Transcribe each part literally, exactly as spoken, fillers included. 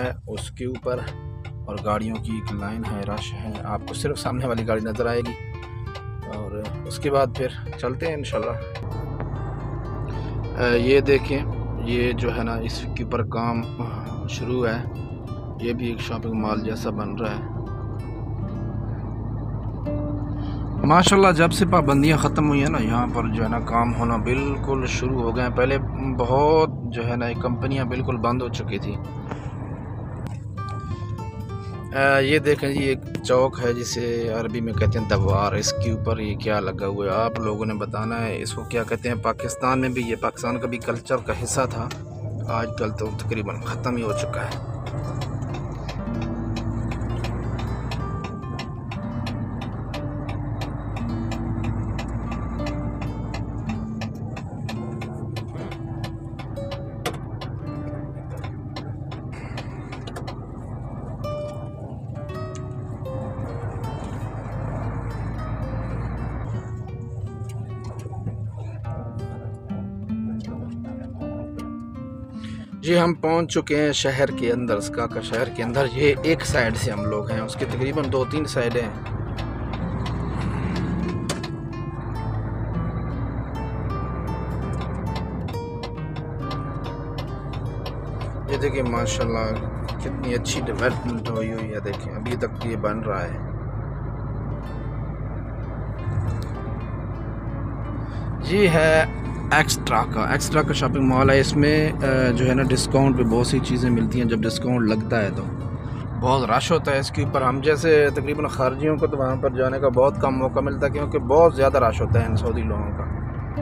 है उसके ऊपर, और गाड़ियों की एक लाइन है, रश है। आपको सिर्फ सामने वाली गाड़ी नज़र आएगी और उसके बाद फिर चलते हैं इंशाल्लाह। ये देखें, ये जो है ना इसके ऊपर काम शुरू है। ये भी एक शॉपिंग मॉल जैसा बन रहा है माशाल्लाह। जब से पाबंदियाँ ख़त्म हुई है ना, यहाँ पर जो है ना काम होना बिल्कुल शुरू हो गए हैं। पहले बहुत जो है ना कंपनियाँ बिल्कुल बंद हो चुकी थी। आ, ये देखें जी, एक चौक है जिसे अरबी में कहते हैं दवार। इसके ऊपर ये क्या लगा हुआ है, आप लोगों ने बताना है इसको क्या कहते हैं। पाकिस्तान में भी ये पाकिस्तान का भी कल्चर का हिस्सा था, आजकल तो तकरीबन ख़त्म ही हो चुका है। जी हम पहुंच चुके हैं शहर के अंदर, सकाका शहर के अंदर। ये एक साइड से हम लोग हैं, उसके तकरीबन दो तीन साइडें हैं। ये देखिए माशाल्लाह कितनी अच्छी डेवलपमेंट हुई हुई है। देखें अभी तक ये बन रहा है। जी है एक्स्ट्रा का एक्स्ट्रा का शॉपिंग मॉल है। इसमें जो है ना डिस्काउंट पे बहुत सी चीज़ें मिलती हैं। जब डिस्काउंट लगता है तो बहुत रश होता है इसके ऊपर। हम जैसे तकरीबन खारजियों को तो वहाँ पर जाने का बहुत कम मौका मिलता है, क्योंकि बहुत ज़्यादा रश होता है इन सऊदी लोगों का।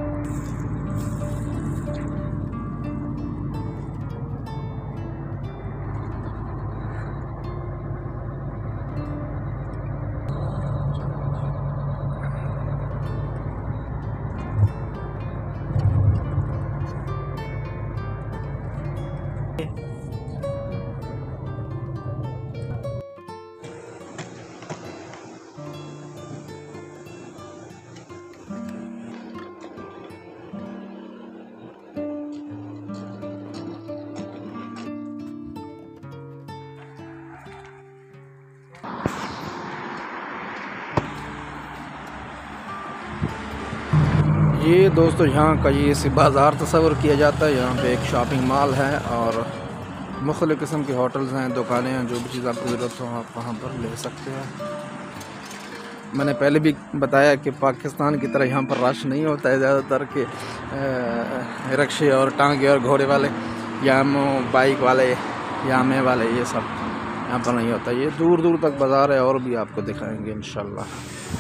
ये दोस्तों यहाँ का ये से बाज़ार तस्वर किया जाता है। यहाँ पे एक शॉपिंग मॉल है और मुख्तलिफ़ किस्म के होटल्स हैं, दुकानें हैं। जो भी चीज़ आपको ज़रूरत हो आप वहाँ पर ले सकते हैं। मैंने पहले भी बताया कि पाकिस्तान की तरह यहाँ पर रश नहीं होता है ज़्यादातर के रिक्शे और टांगे और घोड़े वाले या बाइक वाले या मे वाले, ये सब यहाँ पर नहीं होता। ये दूर दूर तक बाज़ार है और भी आपको दिखाएंगे इंशाल्लाह।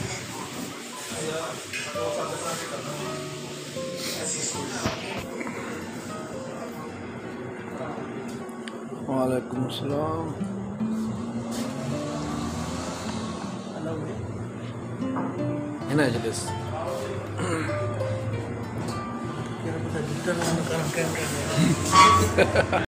वालेकुम सलाम। هنا اجلس